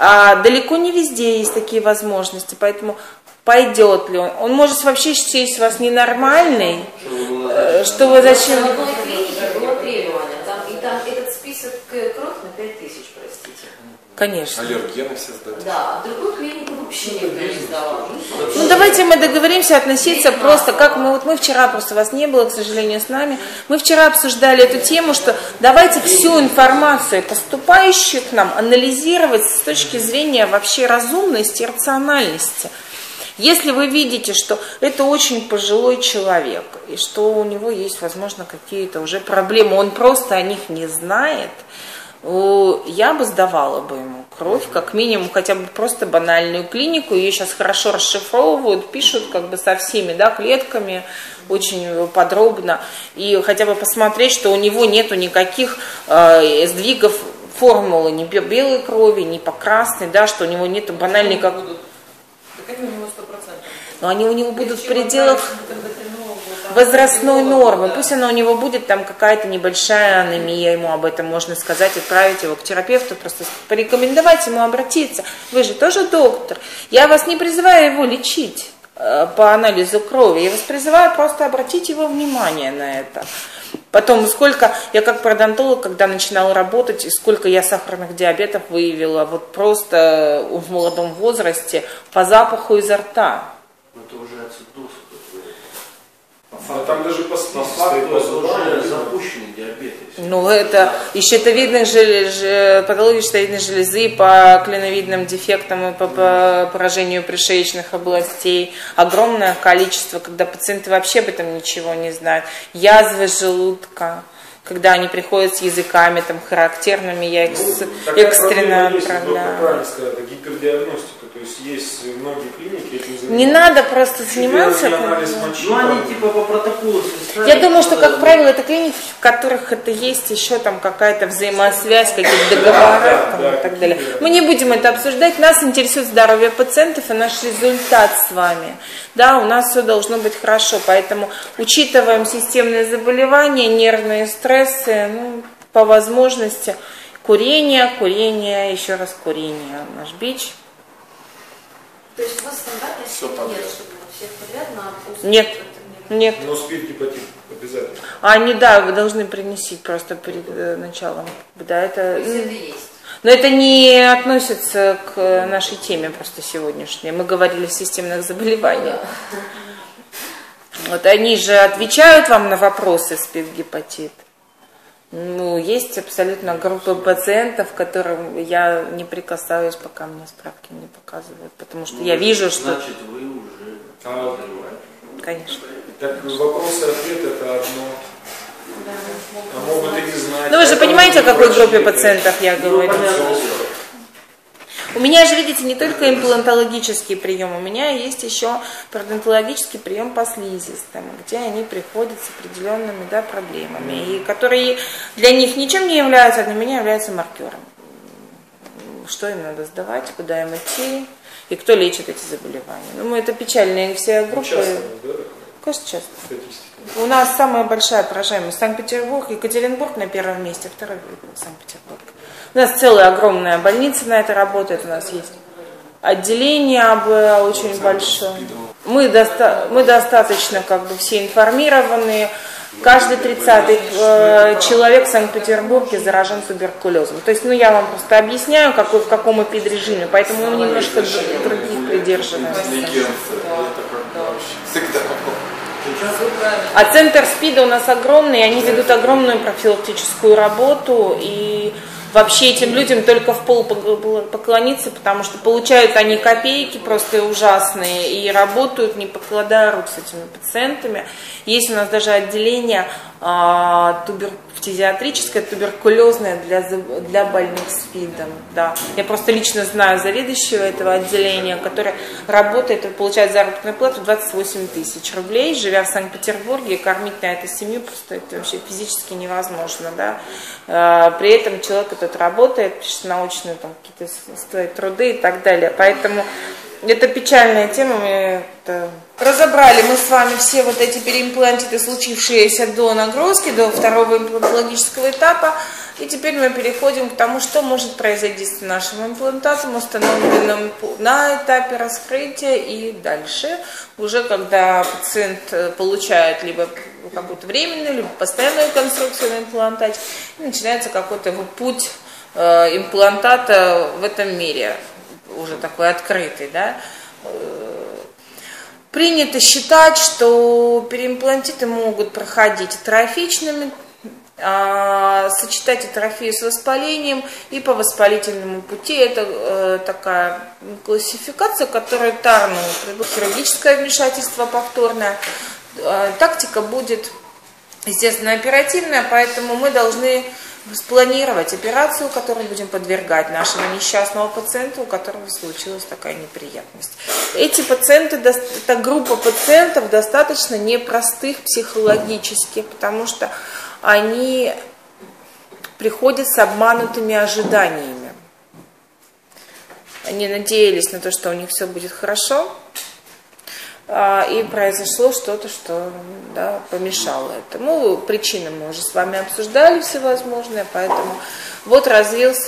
далеко не везде есть такие возможности, поэтому пойдет ли он. Он может вообще счесть вас ненормальной, что вы зачем... В одной клинике было требование, и там этот список кровь на 5000, простите. Конечно. Аллергены все сдают. Да, в другую клинику вообще никто не сдавал. Ну давайте мы договоримся относиться просто, как мы вчера, просто вас не было, к сожалению, с нами, мы вчера обсуждали эту тему, что давайте всю информацию, поступающую к нам, анализировать с точки зрения вообще разумности и рациональности. Если вы видите, что это очень пожилой человек, и что у него есть, возможно, какие-то уже проблемы, он просто о них не знает, я бы сдавала бы ему кровь, как минимум, хотя бы просто банальную клинику. Ее сейчас хорошо расшифровывают, пишут как бы со всеми, да, клетками, очень подробно. И хотя бы посмотреть, что у него нету никаких сдвигов формулы ни по белой крови, ни по красной, да, что у него нету банальной как... Так они у него 100%. Но они у него будут в пределах возрастной нормы. Пусть она у него будет там какая-то небольшая анемия, ему об этом можно сказать, отправить его к терапевту, просто порекомендовать ему обратиться. Вы же тоже доктор. Я вас не призываю его лечить по анализу крови. Я вас призываю просто обратить его внимание на это. Потом, сколько, я как пародонтолог, когда начинала работать, и сколько я сахарных диабетов выявила, вот просто в молодом возрасте, по запаху изо рта. Это уже ацидоз. Там даже по факту это уже запущенный диабет. Ну, это и щитовидных патологии щитовидной железы по клиновидным дефектам и по поражению пришеечных областей. Огромное количество, когда пациенты вообще об этом ничего не знают. Язвы желудка, когда они приходят с языками там характерными, я их экстренно отправляю. Правильно сказать, это гипердиагностика. То есть есть многие клиники этим занимаются. Не надо просто заниматься. Ну, они типа по протоколу. Я думаю, что, как правило, это клиники, в которых это есть еще там какая-то взаимосвязь, какие-то договора и так далее. Мы не будем это обсуждать. Нас интересует здоровье пациентов и наш результат с вами. Да, у нас все должно быть хорошо, поэтому учитываем системные заболевания, нервные стрессы, ну, по возможности курение, еще раз курение, наш бич. То есть у вас стандартной схемы нет, чтобы всех подряд на устную? Нет, нет. Но спирт, гепатит обязательно. Они, да, вы должны принести просто перед началом. Да, это... То есть это есть. Но это не относится к нашей теме просто сегодняшней. Мы говорили о системных заболеваниях. Вот они же отвечают вам на вопросы спид, гепатит. Ну, есть абсолютно группа пациентов, к которым я не прикасаюсь, пока мне справки не показывают, потому что я вижу, что... Значит, вы уже подозреваете. Конечно. Так вопросы и ответы это одно. Да. А могут и не знать. Ну, вы же понимаете, о какой группе пациентов я говорю? У меня же, видите, не только имплантологический прием, у меня есть еще пародонтологический прием по слизистым, где они приходят с определенными, да, проблемами, и которые для них ничем не являются, а для меня являются маркером. Что им надо сдавать, куда им идти, и кто лечит эти заболевания. Ну, это печальные все группы. Часто, да? Конечно, часто. У нас самая большая поражаемость Санкт-Петербург, Екатеринбург на первом месте, второй Санкт-Петербург. У нас целая огромная больница на это работает, у нас есть отделение АБ очень большое. Мы достаточно как бы все информированы. Каждый 30-й человек в Санкт-Петербурге заражен туберкулезом. То есть, ну, я вам просто объясняю, в каком эпидрежиме, поэтому мы немножко других придерживаемся. А центр СПИДа у нас огромный, они ведут огромную профилактическую работу, и вообще этим людям только в пол поклониться, потому что получают они копейки просто ужасные и работают, не покладая рук с этими пациентами. Есть у нас даже отделение фтизиатрическое, туберкулезное для больных СПИДом. Да. Я просто лично знаю заведующего этого отделения, который работает и получает заработную плату 28 тысяч рублей, живя в Санкт-Петербурге, и кормить на эту семью просто это вообще физически невозможно. Да. При этом человек этот работает, пишет научные там, какие-то свои труды и так далее. Поэтому это печальная тема, мы это разобрали мы с вами все вот эти переимплантиты, случившиеся до нагрузки, до второго имплантологического этапа. И теперь мы переходим к тому, что может произойти с нашим имплантатом, установленным на этапе раскрытия и дальше, уже когда пациент получает либо какую-то временную, либо постоянную конструкцию на имплантате, и начинается какой-то его путь имплантата в этом мире, уже такой открытый, да. Принято считать, что переимплантиты могут проходить атрофичными, сочетать атрофию с воспалением, и по воспалительному пути это такая классификация, которая тарну хирургическое вмешательство повторное. Тактика будет, естественно, оперативная, поэтому мы должны спланировать операцию, которую будем подвергать нашему несчастному пациенту, у которого случилась такая неприятность. Эти пациенты, эта группа пациентов достаточно непростых психологически, потому что они приходят с обманутыми ожиданиями. Они надеялись на то, что у них все будет хорошо, и произошло что-то, что помешало этому. Причины мы уже с вами обсуждали всевозможные, поэтому вот развилась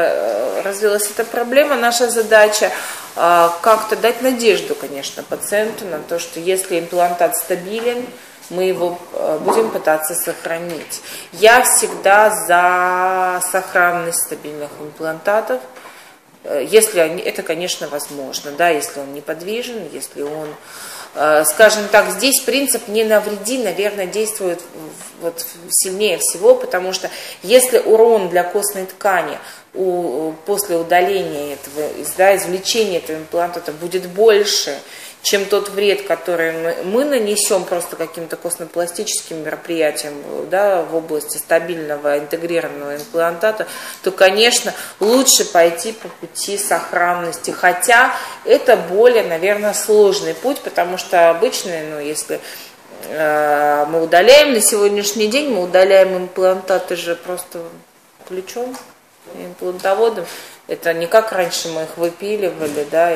эта проблема. Наша задача как-то дать надежду, конечно, пациенту на то, что если имплантат стабилен, мы его будем пытаться сохранить. Я всегда за сохранность стабильных имплантатов, если это, конечно, возможно, да, если он неподвижен, если он, скажем так, здесь принцип «не навреди», наверное, действует вот сильнее всего, потому что если урон для костной ткани после удаления этого, извлечения этого имплантата будет больше, чем тот вред, который мы нанесем просто каким-то костно-пластическим мероприятием, да, в области стабильного интегрированного имплантата, то, конечно, лучше пойти по пути сохранности. Хотя это более, наверное, сложный путь, потому что обычно, если мы удаляем на сегодняшний день, мы удаляем имплантаты же просто ключом, имплантоводом. Это не как раньше мы их выпиливали, да,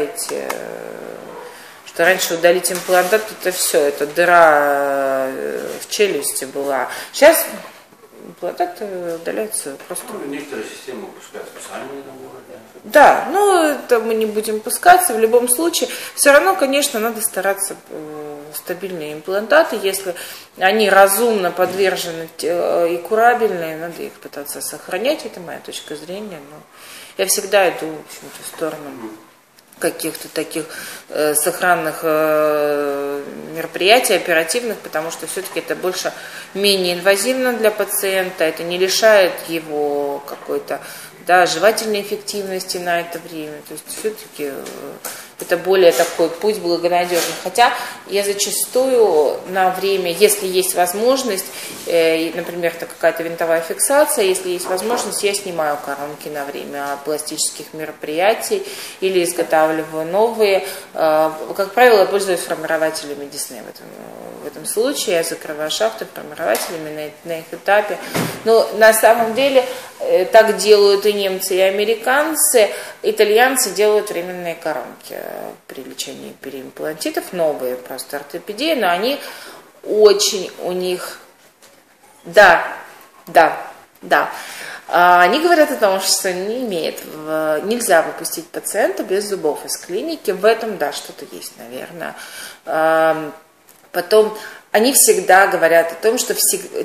что раньше удалить имплантат, это все, это дыра в челюсти была. Сейчас имплантаты удаляются просто. Некоторые системы пускают специальные наборы. Да, это мы не будем пускаться. В любом случае, все равно, конечно, надо стараться стабильные имплантаты, если они разумно подвержены и курабельные, надо их пытаться сохранять. Это моя точка зрения. Но я всегда иду, в общем-то, в сторону каких-то таких сохранных мероприятий, оперативных, потому что все-таки это больше менее инвазивно для пациента, это не лишает его какой-то жевательной эффективности на это время. То есть все-таки это более такой путь благонадежный. Хотя я зачастую на время, если есть возможность, например, это какая-то винтовая фиксация, если есть возможность, я снимаю коронки на время пластических мероприятий или изготавливаю новые. Как правило, я пользуюсь формирователями Диснея в этом случае. Я закрываю шахты формирователями на их этапе. Но на самом деле так делают и немцы, и американцы. Итальянцы делают временные коронки при лечении переимплантитов, новые просто ортопедии, но они очень у них, они говорят о том, что нельзя выпустить пациента без зубов из клиники. В этом, что-то есть, наверное. Потом они всегда говорят о том, что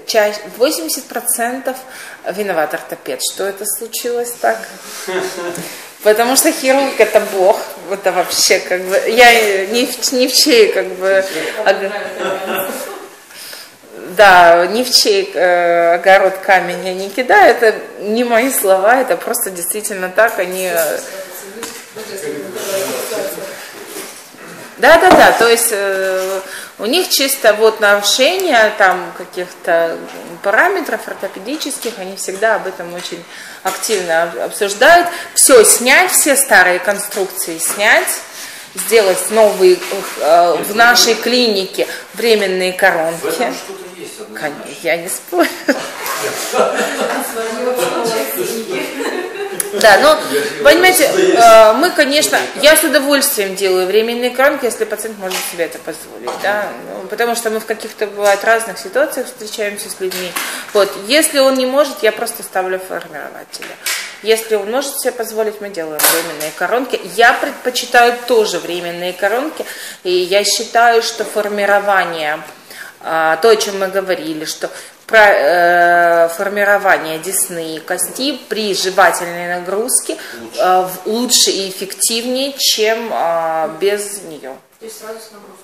80% виноват ортопед. Что это случилось так? Потому что хирург это бог. Это вообще я ни в чей ни в чей огород камень я не кидаю. Это не мои слова, это просто действительно так. Они... Да, то есть у них чисто нарушение каких-то параметров ортопедических, они всегда об этом очень активно обсуждают. Все снять, все старые конструкции снять, сделать новые в нашей клинике временные коронки. В этом что-то есть однозначно. Я не спорю. Да, но, понимаете, мы, конечно, я с удовольствием делаю временные коронки, если пациент может себе это позволить, да, ну, потому что мы в каких-то, бывает, разных ситуациях встречаемся с людьми. Вот, если он не может, я просто ставлю формирователя. Если он может себе позволить, мы делаем временные коронки. Я предпочитаю тоже временные коронки, и я считаю, что формирование, то, о чем мы говорили, что формирование десны и кости при жевательной нагрузке лучше и эффективнее, чем без нее. То есть сразу с нагрузкой.